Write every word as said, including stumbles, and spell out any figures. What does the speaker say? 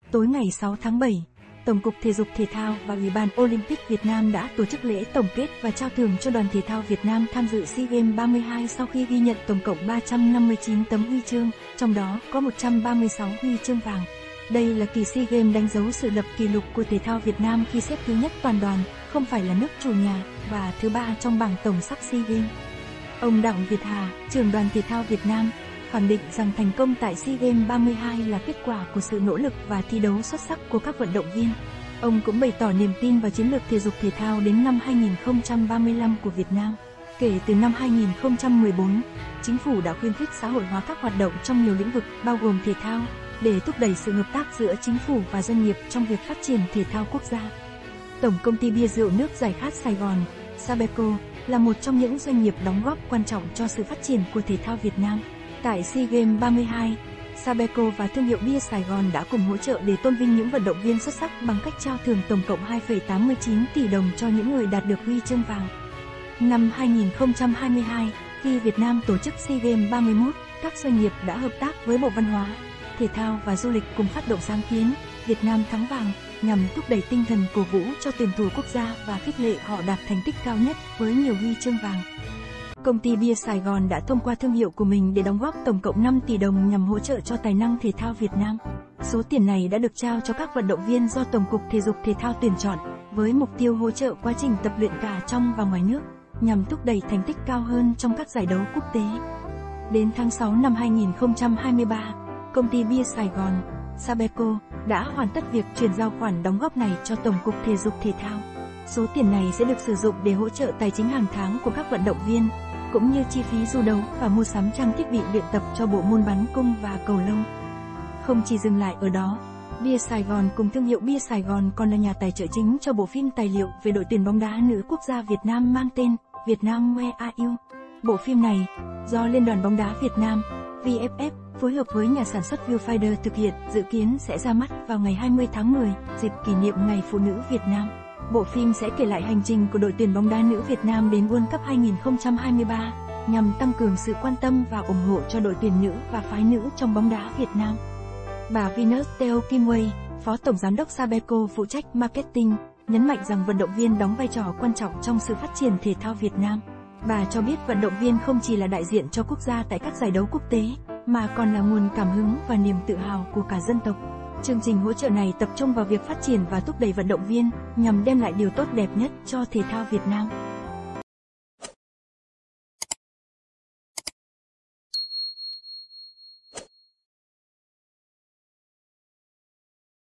Tối ngày sáu tháng bảy, Tổng cục Thể dục Thể thao và Ủy ban Olympic Việt Nam đã tổ chức lễ tổng kết và trao thưởng cho đoàn thể thao Việt Nam tham dự SEA Games ba mươi hai sau khi ghi nhận tổng cộng ba trăm năm mươi chín tấm huy chương, trong đó có một trăm ba mươi sáu huy chương vàng. Đây là kỳ SEA Games đánh dấu sự lập kỷ lục của thể thao Việt Nam khi xếp thứ nhất toàn đoàn, không phải là nước chủ nhà, và thứ ba trong bảng tổng sắp SEA Games. Ông Đặng Việt Hà, trưởng đoàn thể thao Việt Nam, khẳng định rằng thành công tại SEA Games ba mươi hai là kết quả của sự nỗ lực và thi đấu xuất sắc của các vận động viên. Ông cũng bày tỏ niềm tin vào chiến lược thể dục thể thao đến năm hai nghìn không trăm ba mươi lăm của Việt Nam. Kể từ năm hai nghìn không trăm mười bốn, chính phủ đã khuyến khích xã hội hóa các hoạt động trong nhiều lĩnh vực, bao gồm thể thao, để thúc đẩy sự hợp tác giữa chính phủ và doanh nghiệp trong việc phát triển thể thao quốc gia. Tổng công ty bia rượu nước giải khát Sài Gòn, Sabeco, là một trong những doanh nghiệp đóng góp quan trọng cho sự phát triển của thể thao Việt Nam. Tại SEA Games ba mươi hai, Sabeco và thương hiệu bia Sài Gòn đã cùng hỗ trợ để tôn vinh những vận động viên xuất sắc bằng cách trao thưởng tổng cộng hai phẩy tám mươi chín tỷ đồng cho những người đạt được huy chương vàng. Năm hai nghìn không trăm hai mươi hai, khi Việt Nam tổ chức SEA Games ba mươi mốt, các doanh nghiệp đã hợp tác với Bộ Văn hóa, Thể thao và Du lịch cùng phát động sáng kiến Việt Nam thắng vàng, nhằm thúc đẩy tinh thần cổ vũ cho tuyển thủ quốc gia và khích lệ họ đạt thành tích cao nhất với nhiều huy chương vàng. Công ty bia Sài Gòn đã thông qua thương hiệu của mình để đóng góp tổng cộng năm tỷ đồng nhằm hỗ trợ cho tài năng thể thao Việt Nam. Số tiền này đã được trao cho các vận động viên do Tổng cục Thể dục Thể thao tuyển chọn, với mục tiêu hỗ trợ quá trình tập luyện cả trong và ngoài nước, nhằm thúc đẩy thành tích cao hơn trong các giải đấu quốc tế. Đến tháng sáu năm hai nghìn không trăm hai mươi ba, công ty bia Sài Gòn, Sabeco, đã hoàn tất việc chuyển giao khoản đóng góp này cho Tổng cục Thể dục Thể thao. Số tiền này sẽ được sử dụng để hỗ trợ tài chính hàng tháng của các vận động viên, cũng như chi phí du đấu và mua sắm trang thiết bị luyện tập cho bộ môn bắn cung và cầu lông. Không chỉ dừng lại ở đó, bia Sài Gòn cùng thương hiệu bia Sài Gòn còn là nhà tài trợ chính cho bộ phim tài liệu về đội tuyển bóng đá nữ quốc gia Việt Nam mang tên Việt Nam Where Are You. Bộ phim này, do Liên đoàn bóng đá Việt Nam, vê ép ép, phối hợp với nhà sản xuất Viewfinder thực hiện, dự kiến sẽ ra mắt vào ngày hai mươi tháng mười, dịp kỷ niệm Ngày Phụ nữ Việt Nam. Bộ phim sẽ kể lại hành trình của đội tuyển bóng đá nữ Việt Nam đến World Cup hai nghìn không trăm hai mươi ba, nhằm tăng cường sự quan tâm và ủng hộ cho đội tuyển nữ và phái nữ trong bóng đá Việt Nam. Bà Venus Teo Kim Wei, Phó Tổng Giám đốc Sabeco phụ trách marketing, nhấn mạnh rằng vận động viên đóng vai trò quan trọng trong sự phát triển thể thao Việt Nam. Bà cho biết vận động viên không chỉ là đại diện cho quốc gia tại các giải đấu quốc tế, mà còn là nguồn cảm hứng và niềm tự hào của cả dân tộc. Chương trình hỗ trợ này tập trung vào việc phát triển và thúc đẩy vận động viên, nhằm đem lại điều tốt đẹp nhất cho thể thao Việt Nam.